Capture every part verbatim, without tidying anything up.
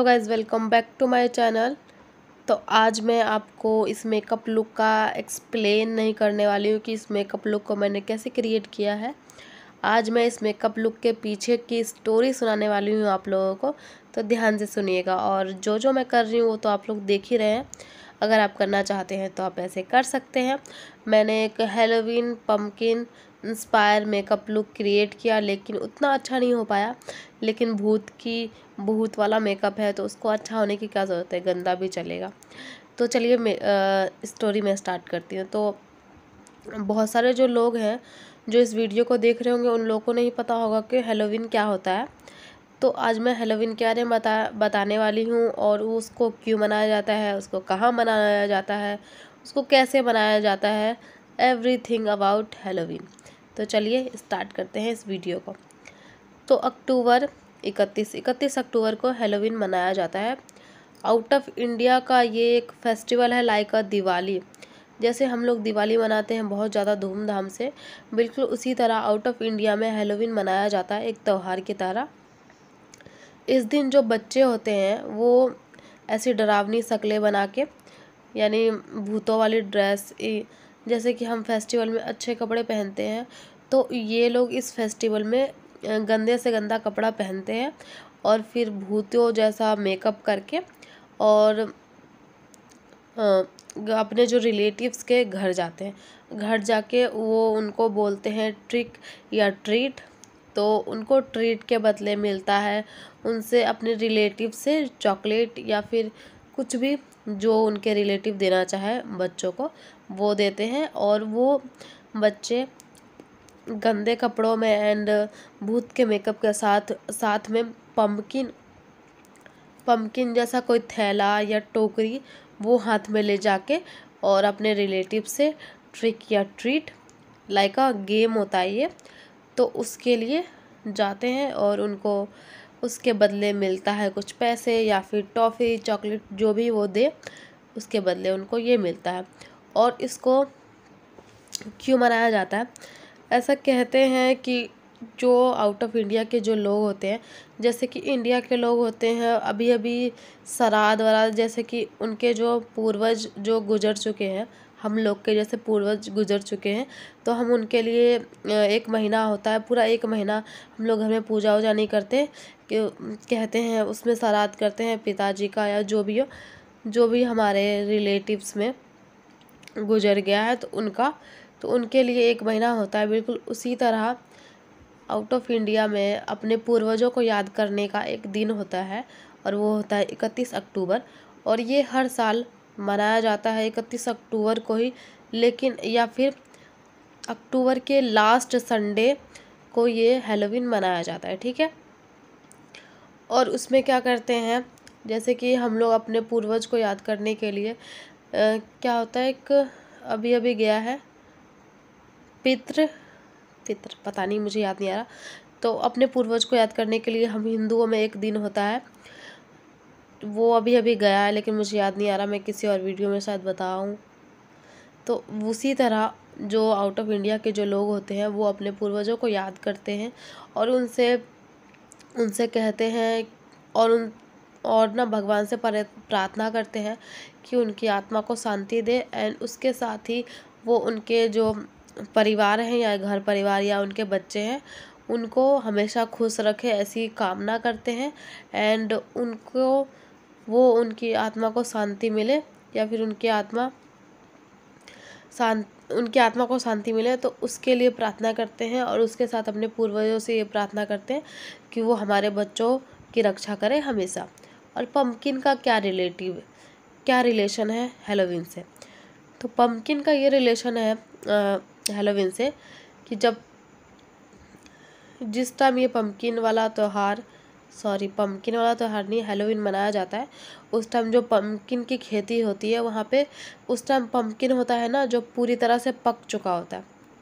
Guys, welcome back to my channel. तो आज मैं आपको इस मेकअप लुक का एक्सप्लेन नहीं करने वाली हूँ कि इस मेकअप लुक को मैंने कैसे क्रिएट किया है। आज मैं इस मेकअप लुक के पीछे की स्टोरी सुनाने वाली हूँ आप लोगों को, तो ध्यान से सुनिएगा। और जो जो मैं कर रही हूँ वो तो आप लोग देख ही रहे हैं। अगर आप करना चाहते हैं तो आप ऐसे कर सकते हैं। मैंने एक Halloween pumpkin inspire makeup look create किया, लेकिन उतना अच्छा नहीं हो पाया। लेकिन भूत की भूत वाला मेकअप है तो उसको अच्छा होने की क्या ज़रूरत है, गंदा भी चलेगा। तो चलिए मैं स्टोरी में स्टार्ट करती हूँ। तो बहुत सारे जो लोग हैं जो इस वीडियो को देख रहे होंगे, उन लोगों को नहीं पता होगा कि हैलोवीन क्या होता है। तो आज मैं हैलोवीन के बारे में बता बताने वाली हूँ, और उसको क्यों मनाया जाता है, उसको कहाँ मनाया जाता है, उसको कैसे मनाया जाता है, एवरीथिंग अबाउट हैलोवीन। तो चलिए स्टार्ट करते हैं इस वीडियो को। तो अक्टूबर इकतीस इकतीस अक्टूबर को हैलोवीन मनाया जाता है। आउट ऑफ इंडिया का ये एक फेस्टिवल है, लाइक अ दिवाली। जैसे हम लोग दिवाली मनाते हैं बहुत ज़्यादा धूमधाम से, बिल्कुल उसी तरह आउट ऑफ इंडिया में हैलोवीन मनाया जाता है, एक त्यौहार की तरह। इस दिन जो बच्चे होते हैं वो ऐसी डरावनी शक्लें बना के, यानी भूतों वाली ड्रेस, जैसे कि हम फेस्टिवल में अच्छे कपड़े पहनते हैं, तो ये लोग इस फेस्टिवल में गंदे से गंदा कपड़ा पहनते हैं और फिर भूतों जैसा मेकअप करके और अपने जो रिलेटिव्स के घर जाते हैं। घर जाके वो उनको बोलते हैं ट्रिक या ट्रीट। तो उनको ट्रीट के बदले मिलता है उनसे, अपने रिलेटिव से चॉकलेट या फिर कुछ भी जो उनके रिलेटिव देना चाहे बच्चों को, वो देते हैं। और वो बच्चे गंदे कपड़ों में एंड भूत के मेकअप के साथ साथ में पम्पकिन पम्पकिन जैसा कोई थैला या टोकरी वो हाथ में ले जाके और अपने रिलेटिव से ट्रिक या ट्रीट, लाइक अ गेम होता है ये, तो उसके लिए जाते हैं और उनको उसके बदले मिलता है कुछ पैसे या फिर टॉफ़ी, चॉकलेट, जो भी वो दे उसके बदले उनको ये मिलता है। और इसको क्यों मनाया जाता है, ऐसा कहते हैं कि जो आउट ऑफ इंडिया के जो लोग होते हैं, जैसे कि इंडिया के लोग होते हैं अभी अभी श्राद्ध वराद्ध, जैसे कि उनके जो पूर्वज जो गुजर चुके हैं, हम लोग के जैसे पूर्वज गुजर चुके हैं, तो हम उनके लिए एक महीना होता है, पूरा एक महीना हम लोग घर में पूजा वूजा नहीं करते, कि कहते हैं उसमें श्राद्ध करते हैं पिताजी का या जो भी हो, जो भी हमारे रिलेटिव्स में गुजर गया है तो उनका, तो उनके लिए एक महीना होता है। बिल्कुल उसी तरह आउट ऑफ इंडिया में अपने पूर्वजों को याद करने का एक दिन होता है, और वो होता है इकतीस अक्टूबर। और ये हर साल मनाया जाता है इकतीस अक्टूबर को ही, लेकिन या फिर अक्टूबर के लास्ट संडे को ये हैलोवीन मनाया जाता है, ठीक है। और उसमें क्या करते हैं, जैसे कि हम लोग अपने पूर्वज को याद करने के लिए आ, क्या होता है, एक अभी अभी गया है पितृ पितृ पता नहीं, मुझे याद नहीं आ रहा। तो अपने पूर्वज को याद करने के लिए हम हिंदुओं में एक दिन होता है, वो अभी अभी गया है, लेकिन मुझे याद नहीं आ रहा, मैं किसी और वीडियो में शायद बताऊँ। तो उसी तरह जो आउट ऑफ इंडिया के जो लोग होते हैं वो अपने पूर्वजों को याद करते हैं और उनसे उनसे कहते हैं और उन और ना भगवान से प्रार्थना करते हैं कि उनकी आत्मा को शांति दे। एंड उसके साथ ही वो उनके जो परिवार हैं या घर परिवार या उनके बच्चे हैं उनको हमेशा खुश रखे, ऐसी कामना करते हैं। एंड उनको वो उनकी आत्मा को शांति मिले, या फिर उनकी आत्मा शांत उनकी आत्मा को शांति मिले, तो उसके लिए प्रार्थना करते हैं। और उसके साथ अपने पूर्वजों से ये प्रार्थना करते हैं कि वो हमारे बच्चों की रक्षा करें हमेशा। और पम्पकिन का क्या रिलेटिव क्या रिलेशन है हैलोवीन से, तो पम्पकिन का ये रिलेशन है हैलोवीन से कि जब जिस टाइम ये पम्पकिन वाला त्यौहार सॉरी पम्पकिन वाला त्यौहार नहीं हैलोवीन मनाया जाता है, उस टाइम जो पम्पकिन की खेती होती है वहाँ पे उस टाइम पम्पकिन होता है ना, जो पूरी तरह से पक चुका होता है।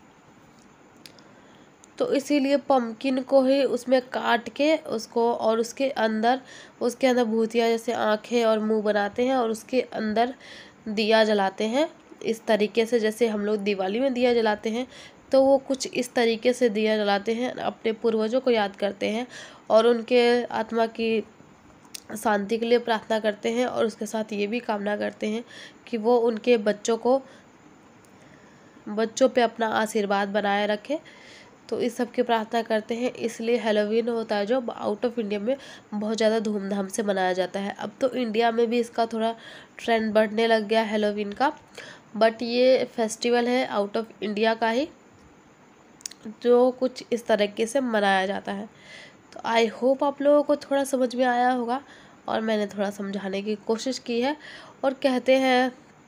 तो इसीलिए पम्पकिन को ही उसमें काट के उसको और उसके अंदर उसके अंदर भूतिया जैसे आँखें और मुंह बनाते हैं और उसके अंदर दिया जलाते हैं, इस तरीके से जैसे हम लोग दिवाली में दिया जलाते हैं। तो वो कुछ इस तरीके से दिया जलाते हैं, अपने पूर्वजों को याद करते हैं और उनके आत्मा की शांति के लिए प्रार्थना करते हैं और उसके साथ ये भी कामना करते हैं कि वो उनके बच्चों को बच्चों पे अपना आशीर्वाद बनाए रखे। तो इस सब की प्रार्थना करते हैं, इसलिए हैलोवीन होता है जो आउट ऑफ इंडिया में बहुत ज़्यादा धूमधाम से मनाया जाता है। अब तो इंडिया में भी इसका थोड़ा ट्रेंड बढ़ने लग गया हैलोवीन का, बट ये फेस्टिवल है आउट ऑफ इंडिया का ही, जो कुछ इस तरीके से मनाया जाता है। तो आई होप आप लोगों को थोड़ा समझ में आया होगा और मैंने थोड़ा समझाने की कोशिश की है। और कहते हैं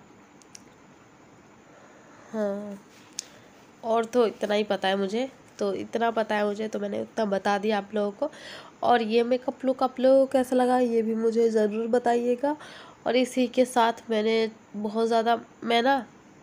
हाँ, और तो इतना ही पता है मुझे, तो इतना पता है मुझे तो मैंने उतना बता दिया आप लोगों को। और ये मेकअप लुक आप लोगों को कैसा लगा ये भी मुझे ज़रूर बताइएगा। और इसी के साथ मैंने बहुत ज़्यादा मैं ना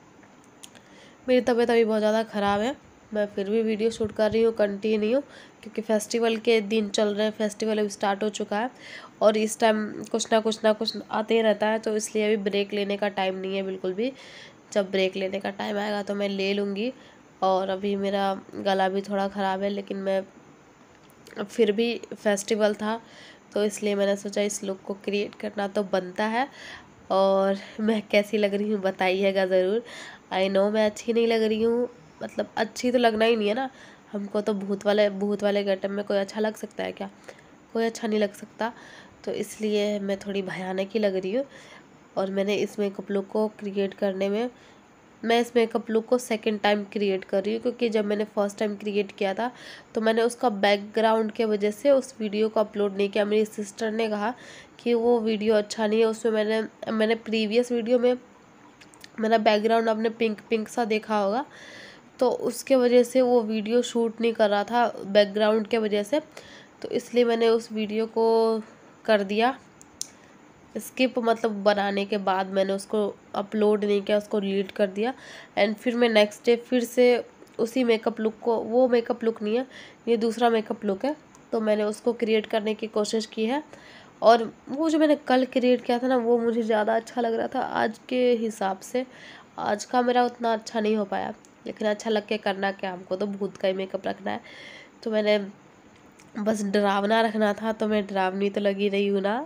मेरी तबीयत अभी बहुत ज़्यादा ख़राब है, मैं फिर भी वीडियो शूट कर रही हूँ कंटिन्यू, क्योंकि फेस्टिवल के दिन चल रहे हैं, फेस्टिवल अभी स्टार्ट हो चुका है और इस टाइम कुछ ना कुछ ना कुछ आते ही रहता है। तो इसलिए अभी ब्रेक लेने का टाइम नहीं है बिल्कुल भी, जब ब्रेक लेने का टाइम आएगा तो मैं ले लूँगी। और अभी मेरा गला भी थोड़ा ख़राब है, लेकिन मैं फिर भी फेस्टिवल था तो इसलिए मैंने सोचा इस लुक को क्रिएट करना तो बनता है। और मैं कैसी लग रही हूँ बताइएगा ज़रूर। आई नो मैं अच्छी नहीं लग रही हूँ, मतलब अच्छी तो लगना ही नहीं है ना, हमको तो भूत वाले भूत वाले गेटअप में कोई अच्छा लग सकता है क्या? कोई अच्छा नहीं लग सकता। तो इसलिए मैं थोड़ी भयानक ही लग रही हूँ। और मैंने इस मेकअप लुक को क्रिएट करने में मैं इस मेकअप लुक को सेकंड टाइम क्रिएट कर रही हूँ, क्योंकि जब मैंने फर्स्ट टाइम क्रिएट किया था तो मैंने उसका बैकग्राउंड के वजह से उस वीडियो को अपलोड नहीं किया। मेरी सिस्टर ने कहा कि वो वीडियो अच्छा नहीं है, उसमें मैंने मैंने प्रीवियस वीडियो में मेरा बैकग्राउंड आपने पिंक पिंक सा देखा होगा, तो उसके वजह से वो वीडियो शूट नहीं कर रहा था बैकग्राउंड के वजह से। तो इसलिए मैंने उस वीडियो को कर दिया स्किप, मतलब बनाने के बाद मैंने उसको अपलोड नहीं किया, उसको डिलीट कर दिया। एंड फिर मैं नेक्स्ट डे फिर से उसी मेकअप लुक को, वो मेकअप लुक नहीं है ये दूसरा मेकअप लुक है, तो मैंने उसको क्रिएट करने की कोशिश की है। और वो जो मैंने कल क्रिएट किया था ना वो मुझे ज़्यादा अच्छा लग रहा था आज के हिसाब से। आज का मेरा उतना अच्छा नहीं हो पाया, लेकिन अच्छा लग के करना क्या, हमको तो भूत का ही मेकअप रखना है। तो मैंने बस डरावना रखना था, तो मैं डरावनी तो लगी रही हूँ ना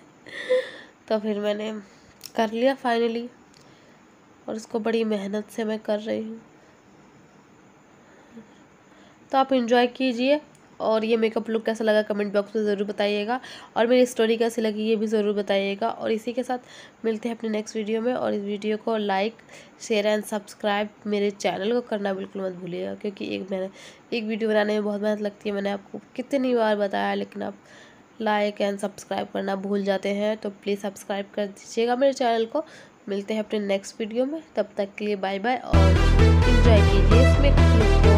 तो फिर मैंने कर लिया फाइनली, और उसको बड़ी मेहनत से मैं कर रही हूँ। तो आप एंजॉय कीजिए, और ये मेकअप लुक कैसा लगा कमेंट बॉक्स में ज़रूर बताइएगा, और मेरी स्टोरी कैसी लगी ये भी ज़रूर बताइएगा। और इसी के साथ मिलते हैं अपने नेक्स्ट वीडियो में। और इस वीडियो को लाइक शेयर एंड सब्सक्राइब मेरे चैनल को करना बिल्कुल मत भूलिएगा, क्योंकि एक मैंने एक वीडियो बनाने में बहुत मेहनत लगती है, मैंने आपको कितनी बार बताया, लेकिन आप लाइक एंड सब्सक्राइब करना भूल जाते हैं। तो प्लीज़ सब्सक्राइब कर दीजिएगा मेरे चैनल को। मिलते हैं अपने नेक्स्ट वीडियो में, तब तक के लिए बाय बाय और इन्जॉय कीजिए इस मेकअप लुक को।